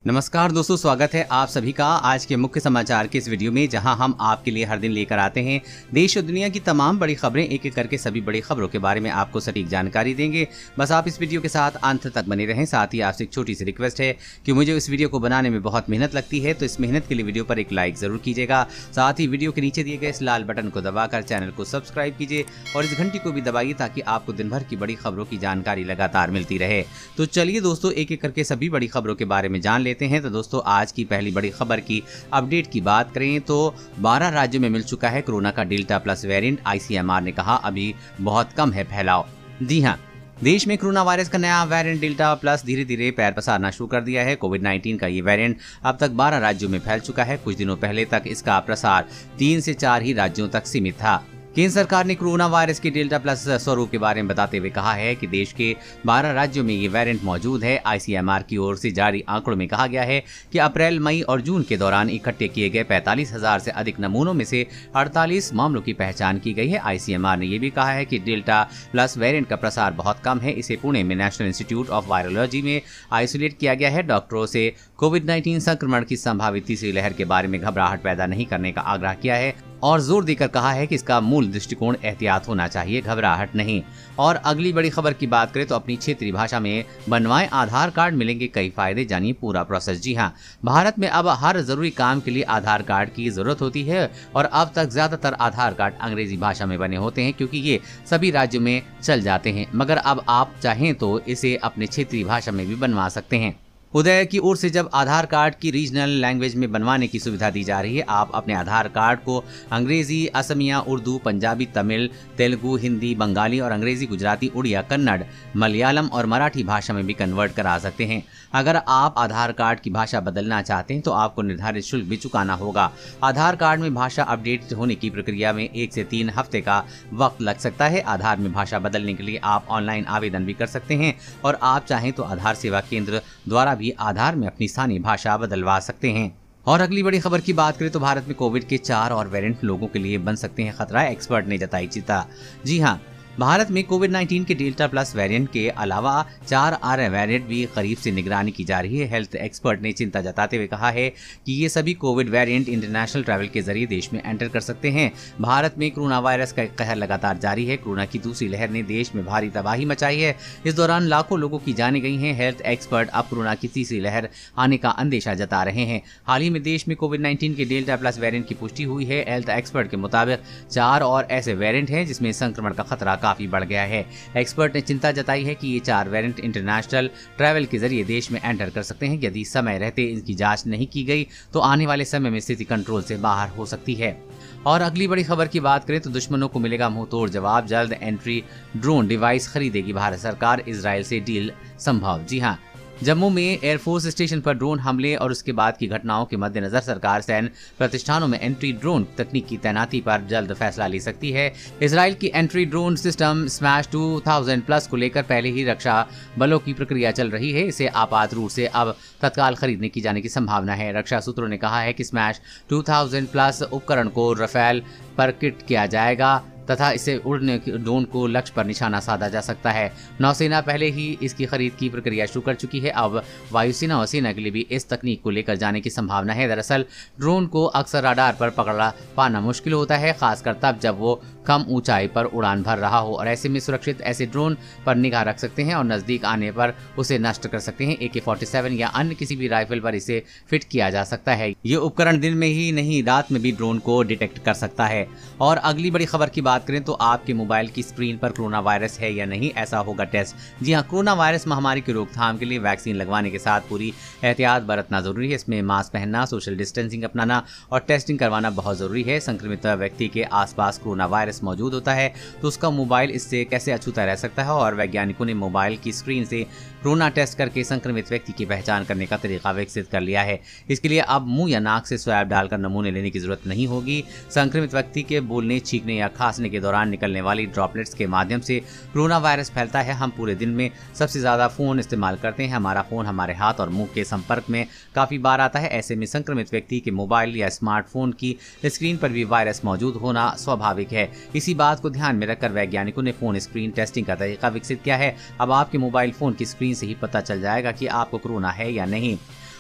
नमस्कार दोस्तों, स्वागत है आप सभी का आज के मुख्य समाचार के इस वीडियो में, जहां हम आपके लिए हर दिन लेकर आते हैं देश और दुनिया की तमाम बड़ी खबरें। एक एक करके सभी बड़ी खबरों के बारे में आपको सटीक जानकारी देंगे। बस आप इस वीडियो के साथ अंत तक बने रहें। साथ ही आपसे एक छोटी सी रिक्वेस्ट है कि मुझे इस वीडियो को बनाने में बहुत मेहनत लगती है, तो इस मेहनत के लिए वीडियो पर एक लाइक जरूर कीजिएगा। साथ ही वीडियो के नीचे दिए गए इस लाल बटन को दबाकर चैनल को सब्सक्राइब कीजिए और इस घंटी को भी दबाइए ताकि आपको दिन भर की बड़ी खबरों की जानकारी लगातार मिलती रहे। तो चलिए दोस्तों, एक एक करके सभी बड़ी खबरों के बारे में जान लेते हैं। तो दोस्तों, आज की पहली बड़ी खबर की अपडेट की बात करें तो 12 राज्यों में मिल चुका है कोरोना का डेल्टा प्लस वेरिएंट। आईसीएमआर ने कहा अभी बहुत कम है फैलाव। जी हां, देश में कोरोना वायरस का नया वेरिएंट डेल्टा प्लस धीरे धीरे पैर पसारना शुरू कर दिया है। कोविड-19 का ये वेरिएंट अब तक 12 राज्यों में फैल चुका है। कुछ दिनों पहले तक इसका प्रसार 3 से 4 ही राज्यों तक सीमित था। केंद्र सरकार ने कोरोना वायरस के डेल्टा प्लस स्वरूप के बारे में बताते हुए कहा है कि देश के 12 राज्यों में ये वेरिएंट मौजूद है। आईसीएमआर की ओर से जारी आंकड़ों में कहा गया है कि अप्रैल, मई और जून के दौरान इकट्ठे किए गए 45,000 से अधिक नमूनों में से 48 मामलों की पहचान की गई है। आईसीएमआर ने यह भी कहा है कि डेल्टा प्लस वेरिएंट का प्रसार बहुत कम है। इसे पुणे में नेशनल इंस्टीट्यूट ऑफ वायरोलॉजी में आइसोलेट किया गया है। डॉक्टरों से कोविड-19 संक्रमण की संभावित तीसरी लहर के बारे में घबराहट पैदा नहीं करने का आग्रह किया है और जोर देकर कहा है कि इसका मूल दृष्टिकोण एहतियात होना चाहिए, घबराहट नहीं। और अगली बड़ी खबर की बात करें तो अपनी क्षेत्रीय भाषा में बनवाएं आधार कार्ड, मिलेंगे कई फायदे, जानिए पूरा प्रोसेस। जी हां, भारत में अब हर जरूरी काम के लिए आधार कार्ड की जरूरत होती है और अब तक ज्यादातर आधार कार्ड अंग्रेजी भाषा में बने होते हैं क्योंकि ये सभी राज्यों में चल जाते हैं, मगर अब आप चाहें तो इसे अपने क्षेत्रीय भाषा में भी बनवा सकते हैं। उदय की ओर से जब आधार कार्ड की रीजनल लैंग्वेज में बनवाने की सुविधा दी जा रही है। आप अपने आधार कार्ड को अंग्रेजी, असमिया, उर्दू, पंजाबी, तमिल, तेलुगु, हिंदी, बंगाली और अंग्रेजी, गुजराती, उड़िया, कन्नड़, मलयालम और मराठी भाषा में भी कन्वर्ट करा सकते हैं। अगर आप आधार कार्ड की भाषा बदलना चाहते हैं तो आपको निर्धारित शुल्क भी चुकाना होगा। आधार कार्ड में भाषा अपडेट होने की प्रक्रिया में 1 से 3 हफ्ते का वक्त लग सकता है। आधार में भाषा बदलने के लिए आप ऑनलाइन आवेदन भी कर सकते हैं और आप चाहें तो आधार सेवा केंद्र द्वारा भी आधार में अपनी स्थानीय भाषा बदलवा सकते हैं। और अगली बड़ी खबर की बात करें तो भारत में कोविड के 4 और वेरिएंट लोगों के लिए बन सकते हैं खतरा, एक्सपर्ट ने जताई चिंता। जी हां, भारत में कोविड-19 के डेल्टा प्लस वेरिएंट के अलावा 4 और वेरिएंट भी करीब से निगरानी की जा रही है। हेल्थ एक्सपर्ट ने चिंता जताते हुए कहा है कि ये सभी कोविड वेरिएंट इंटरनेशनल ट्रैवल के जरिए देश में एंटर कर सकते हैं। भारत में कोरोना वायरस का कहर लगातार जारी है। कोरोना की दूसरी लहर ने देश में भारी तबाही मचाई है। इस दौरान लाखों लोगों की जानें गई हैं। हेल्थ एक्सपर्ट अब कोरोना की तीसरी लहर आने का अंदेशा जता रहे हैं। हाल ही में देश में कोविड-19 के डेल्टा प्लस वेरिएंट की पुष्टि हुई है। हेल्थ एक्सपर्ट के मुताबिक 4 और ऐसे वेरिएंट हैं जिसमें संक्रमण का खतरा काफी बढ़ गया है। एक्सपर्ट ने चिंता जताई है कि ये 4 वेरिएंट इंटरनेशनल ट्रैवल के जरिए देश में एंटर कर सकते हैं। यदि समय रहते इनकी जांच नहीं की गई तो आने वाले समय में स्थिति कंट्रोल से बाहर हो सकती है। और अगली बड़ी खबर की बात करें तो दुश्मनों को मिलेगा मुंहतोड़ जवाब, जल्द एंट्री ड्रोन डिवाइस खरीदेगी भारत सरकार, इजराइल से डील संभव। जी हां, जम्मू में एयरफोर्स स्टेशन पर ड्रोन हमले और उसके बाद की घटनाओं के मद्देनजर सरकार सैन्य प्रतिष्ठानों में एंट्री ड्रोन तकनीक की तैनाती पर जल्द फैसला ले सकती है। इजराइल की entry drone system smash 2000 plus को लेकर पहले ही रक्षा बलों की प्रक्रिया चल रही है। इसे आपात रूप से अब तत्काल खरीदने की जाने की संभावना है। रक्षा सूत्रों ने कहा है कि स्मैश 2000 प्लस उपकरण को रफेल पर किट किया जाएगा तथा इसे उड़ने ड्रोन को लक्ष्य पर निशाना साधा जा सकता है। नौसेना पहले ही इसकी खरीद की प्रक्रिया शुरू कर चुकी है। अब वायुसेना और सेना के लिए भी इस तकनीक को लेकर जाने की संभावना है। दरअसल ड्रोन को अक्सर रडार पर पकड़ा पाना मुश्किल होता है, खासकर तब जब वो कम ऊंचाई पर उड़ान भर रहा हो और ऐसे में सुरक्षित ऐसे ड्रोन पर निगाह रख सकते हैं और नजदीक आने पर उसे नष्ट कर सकते हैं। AK-47 या अन्य किसी भी राइफल पर इसे फिट किया जा सकता है। ये उपकरण दिन में ही नहीं, रात में भी ड्रोन को डिटेक्ट कर सकता है। और अगली बड़ी खबर की बात करें तो आपके मोबाइल की स्क्रीन पर कोरोना वायरस है या नहीं, ऐसा होगा टेस्ट। जी हां, कोरोना वायरस महामारी की रोकथाम के लिए वैक्सीन लगवाने के साथ पूरी एहतियात बरतना जरूरी है। इसमें मास्क पहनना, सोशल डिस्टेंसिंग अपनाना और टेस्टिंग करवाना बहुत जरूरी है। संक्रमित व्यक्ति के आसपास कोरोना वायरस मौजूद होता है तो उसका मोबाइल इससे कैसे अछूता रह सकता है और वैज्ञानिकों ने मोबाइल की स्क्रीन से कोरोना टेस्ट करके संक्रमित व्यक्ति की पहचान करने का तरीका विकसित कर लिया है। इसके लिए अब मुंह या नाक से स्वैब डालकर नमूने लेने की जरूरत नहीं होगी। संक्रमित व्यक्ति के बोलने, छींकने या खांसने के दौरान निकलने वाली ड्रॉपलेट्स के माध्यम से कोरोना वायरस फैलता है। हम पूरे दिन में सबसे ज्यादा फोन इस्तेमाल करते हैं। हमारा फोन हमारे हाथ और मुंह के संपर्क में काफी बार आता है। ऐसे में संक्रमित व्यक्ति के मोबाइल या स्मार्टफोन की स्क्रीन पर भी वायरस मौजूद होना स्वाभाविक है। इसी बात को ध्यान में रखकर वैज्ञानिकों ने फोन स्क्रीन टेस्टिंग का तरीका विकसित किया है। अब आपके मोबाइल फोन की स्क्रीन से ही पता चल जाएगा कि आपको कोरोना है या नहीं।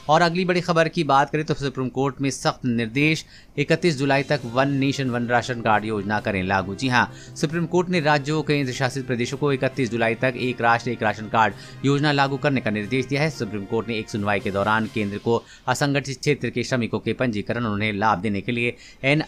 और अगली बड़ी खबर की बात करें तो सुप्रीम कोर्ट में सख्त निर्देश, 31 जुलाई तक one nation one ration card योजना करें लागू। जी हां, सुप्रीम कोर्ट ने राज्यों के केंद्र शासित प्रदेशों को 31 जुलाई तक एक राष्ट्र एक राशन कार्ड योजना लागू करने का निर्देश दिया है। सुप्रीम कोर्ट ने एक सुनवाई के दौरान केंद्र को असंगठित क्षेत्र के श्रमिकों के पंजीकरण और उन्हें लाभ देने के लिए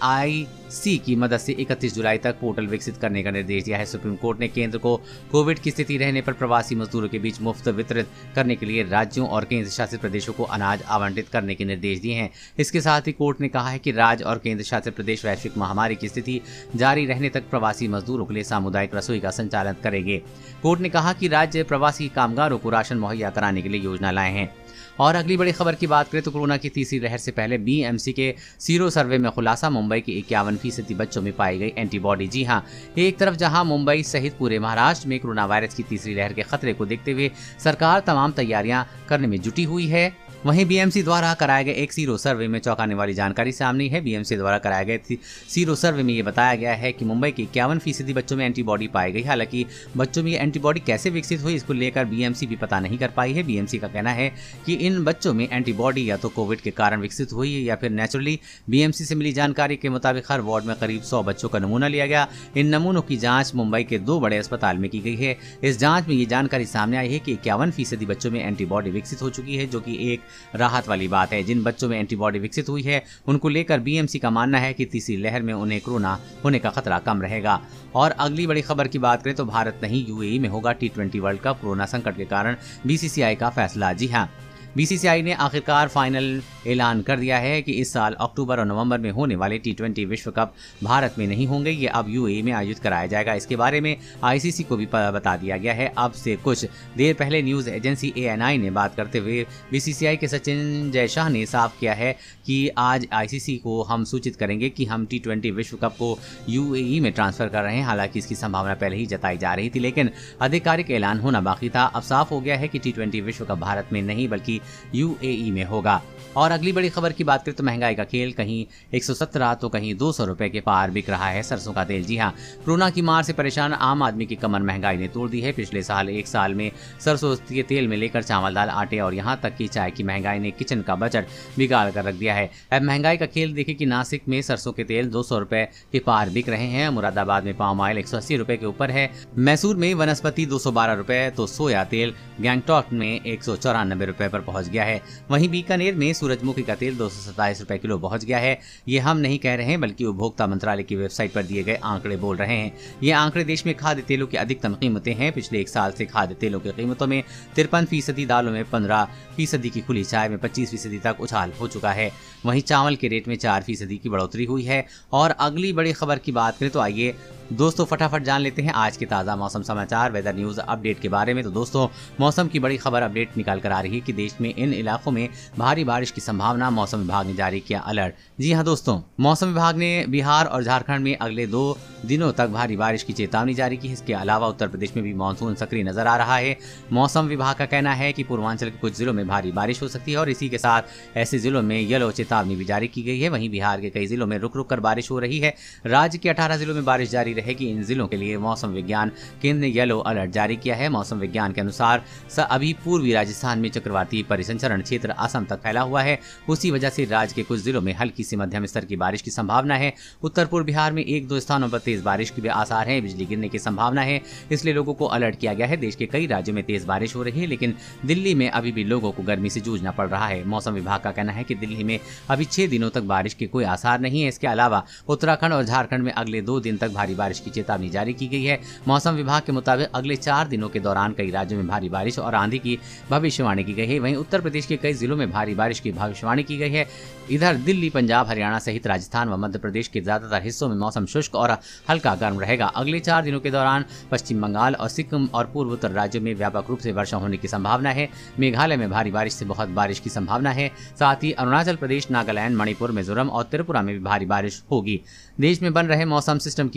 NIC की मदद से 31 जुलाई तक पोर्टल विकसित करने का निर्देश दिया है। सुप्रीम कोर्ट ने केंद्र को कोविड की स्थिति रहने पर प्रवासी मजदूरों के बीच मुफ्त वितरित करने के लिए राज्यों और केंद्र शासित प्रदेशों को अनाज आवंटित करने के निर्देश दिए हैं। इसके साथ ही कोर्ट ने कहा है कि राज्य और केंद्र शासित प्रदेश वैश्विक महामारी की स्थिति जारी रहने तक प्रवासी मजदूरों के लिए सामुदायिक रसोई का संचालन करेंगे। कोर्ट ने कहा कि राज्य प्रवासी कामगारों को राशन मुहैया कराने के लिए योजना लाए हैं। और अगली बड़ी खबर की बात करें तो कोरोना की तीसरी लहर से पहले BMC के सीरो सर्वे में खुलासा, मुंबई के 51% बच्चों में पाई गई एंटीबॉडी। जी हां, एक तरफ जहां मुंबई सहित पूरे महाराष्ट्र में कोरोना वायरस की तीसरी लहर के खतरे को देखते हुए सरकार तमाम तैयारियां करने में जुटी हुई है, वहीं BMC द्वारा कराए गए एक सीरो सर्वे में चौंकाने वाली जानकारी सामने है। BMC द्वारा कराए गए सीरो सर्वे में ये बताया गया है कि मुंबई के 51% बच्चों में एंटीबॉडी पाई गई। हालांकि बच्चों में ये एंटीबॉडी कैसे विकसित हुई इसको लेकर BMC भी पता नहीं कर पाई है। BMC का कहना है कि इन बच्चों में एंटीबॉडी या तो कोविड के कारण विकसित हुई है या फिर नेचुरली। BMC से मिली जानकारी के मुताबिक हर वार्ड में करीब 100 बच्चों का नमूना लिया गया। इन नमूनों की जाँच मुंबई के 2 बड़े अस्पताल में की गई है। इस जाँच में ये जानकारी सामने आई है कि 51% बच्चों में एंटीबॉडी विकसित हो चुकी है, जो कि एक राहत वाली बात है। जिन बच्चों में एंटीबॉडी विकसित हुई है उनको लेकर BMC का मानना है कि तीसरी लहर में उन्हें कोरोना होने का खतरा कम रहेगा। और अगली बड़ी खबर की बात करें तो भारत नहीं UAE में होगा T20 वर्ल्ड कप, कोरोना संकट के कारण BCCI का फैसला। जी हां, BCCI ने आखिरकार फाइनल ऐलान कर दिया है कि इस साल अक्टूबर और नवंबर में होने वाले T20 विश्व कप भारत में नहीं होंगे, ये अब UAE में आयोजित कराया जाएगा। इसके बारे में ICC को भी बता दिया गया है। अब से कुछ देर पहले न्यूज़ एजेंसी ANI ने बात करते हुए BCCI के सचिन जयशाह ने साफ किया है कि आज ICC को हम सूचित करेंगे कि हम T20 विश्व कप को UAE में ट्रांसफर कर रहे हैं। हालांकि इसकी संभावना पहले ही जताई जा रही थी, लेकिन आधिकारिक ऐलान होना बाकी था। अब साफ हो गया है कि T20 विश्व कप भारत में नहीं बल्कि UAE में होगा। और अगली बड़ी खबर की बात करें तो महंगाई का खेल, कहीं 117 तो कहीं 200 रुपए के पार बिक रहा है सरसों का तेल। जी हां, कोरोना की मार से परेशान आम आदमी की कमर महंगाई ने तोड़ दी है। पिछले साल एक साल में सरसों के तेल में लेकर चावल दाल आटे और यहां तक कि चाय की महंगाई ने किचन का बजट बिगाड़ कर रख दिया है। अब महंगाई का खेल देखिए कि नासिक में सरसों के तेल 200 रुपए के पार बिक रहे हैं, मुरादाबाद में पाम ऑयल 180 रुपए के ऊपर है, मैसूर में वनस्पति 212 रुपए, तो सोया तेल गैंगटॉक में 194 रुपए पर पहुंच गया है। वहीं बीकानेर में सूरजमुखी का तेल 227 रुपए किलो पहुंच गया है। ये हम नहीं कह रहे हैं बल्कि उपभोक्ता मंत्रालय की वेबसाइट पर दिए गए आंकड़े बोल रहे हैं। ये आंकड़े देश में खाद्य तेलों की अधिकतम कीमतें हैं। पिछले एक साल से खाद्य तेलों की कीमतों में 53%, दालों में 15% की खुली चाय में 25% तक उछाल हो चुका है। वहीं चावल के रेट में 4% की बढ़ोतरी हुई है। और अगली बड़ी खबर की बात करें तो आइए दोस्तों फटाफट जान लेते हैं आज के ताज़ा मौसम समाचार वेदर न्यूज़ अपडेट के बारे में। तो दोस्तों मौसम की बड़ी खबर अपडेट निकाल कर आ रही है कि देश में इन इलाकों में भारी बारिश की संभावना, मौसम विभाग ने जारी किया अलर्ट। जी हां दोस्तों, मौसम विभाग ने बिहार और झारखंड में अगले 2 दिनों तक भारी बारिश की चेतावनी जारी की। इसके अलावा उत्तर प्रदेश में भी मानसून सक्रिय नजर आ रहा है। मौसम विभाग का कहना है कि पूर्वांचल के कुछ जिलों में भारी बारिश हो सकती है और इसी के साथ ऐसे जिलों में येलो चेतावनी भी जारी की गई है। वहीं बिहार के कई जिलों में रुक रुक कर बारिश हो रही है। राज्य के 18 जिलों में बारिश जारी रहेगी। इन जिलों के लिए मौसम विज्ञान केंद्र ने येलो अलर्ट जारी किया है। मौसम विज्ञान के अनुसार अभी पूर्वी राजस्थान में चक्रवाती परिसंचरण क्षेत्र असम तक फैला हुआ है। उसी वजह से राज्य के कुछ जिलों में हल्की से मध्यम स्तर की बारिश की संभावना है। उत्तर पूर्व बिहार में 1-2 स्थानों पर तेज बारिश के भी आसार हैं। बिजली गिरने की संभावना है, इसलिए लोगों को अलर्ट किया गया है। देश के कई राज्यों में तेज बारिश हो रही है, लेकिन दिल्ली में अभी भी लोगों को गर्मी से जूझना पड़ रहा है। मौसम विभाग का कहना है कि दिल्ली में अभी 6 दिनों तक बारिश के कोई आसार नहीं है। इसके अलावा उत्तराखंड और झारखंड में अगले 2 दिन तक भारी बारिश की चेतावनी जारी की गई है। मौसम विभाग के मुताबिक अगले 4 दिनों के दौरान कई राज्यों में भारी बारिश और आंधी की भविष्यवाणी की गई है। वहीं उत्तर प्रदेश के कई जिलों में भारी बारिश की भविष्यवाणी की गई है। इधर दिल्ली, पंजाब, हरियाणा सहित राजस्थान व मध्य प्रदेश के ज्यादातर हिस्सों में मौसम शुष्क और हल्का गर्म रहेगा। अगले 4 दिनों के दौरान पश्चिम बंगाल और सिक्किम और पूर्व उत्तर राज्यों में व्यापक रूप से वर्षा होने की संभावना है। मेघालय में भारी बारिश से बहुत बारिश की संभावना है। साथ ही अरुणाचल प्रदेश, नागालैंड, मणिपुर, मिजोरम और त्रिपुरा में भी भारी बारिश होगी। देश में बन रहे मौसम सिस्टम की बात करें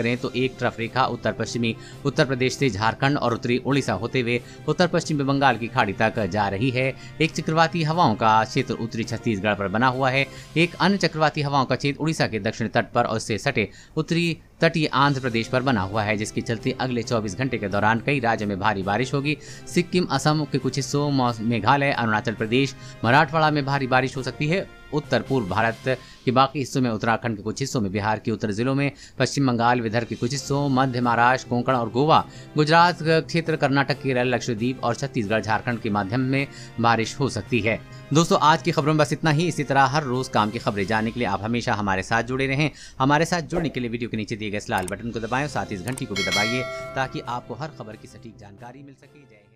करें तो एक ट्रफ रेखा उत्तर पश्चिमी उत्तर प्रदेश से झारखंड और उत्तरी उड़ीसा होते हुए उत्तर पश्चिमी बंगाल की खाड़ी तक जा रही है। एक चक्रवाती हवाओं का क्षेत्र उत्तरी छत्तीसगढ़ पर बना हुआ है। एक अन्य चक्रवाती हवाओं का क्षेत्र उड़ीसा के दक्षिणी तट पर और उससे सटे उत्तरी तटीय आंध्र प्रदेश पर बना हुआ है, जिसके चलते अगले 24 घंटे के दौरान कई राज्यों में भारी बारिश होगी। सिक्किम, असम के कुछ हिस्सों, मेघालय, अरुणाचल प्रदेश, मराठवाड़ा में भारी बारिश हो सकती है। उत्तर पूर्व भारत के बाकी हिस्सों में, उत्तराखंड के कुछ हिस्सों में, बिहार के उत्तर जिलों में, पश्चिम बंगाल, विदर्भ के कुछ हिस्सों, मध्य महाराष्ट्र, कोंकण और गोवा, गुजरात क्षेत्र, कर्नाटक, केरल, लक्षद्वीप और छत्तीसगढ़, झारखंड के माध्यम में बारिश हो सकती है। दोस्तों, आज की खबरों में बस इतना ही। इसी तरह हर रोज काम की खबरें जानने के लिए आप हमेशा हमारे साथ जुड़े रहें। हमारे साथ जुड़ने के लिए वीडियो के नीचे दिए गए इस लाल बटन को दबाएं और साथ ही इस घंटी को भी दबाइए ताकि आपको हर खबर की सटीक जानकारी मिल सके। जय हिंद।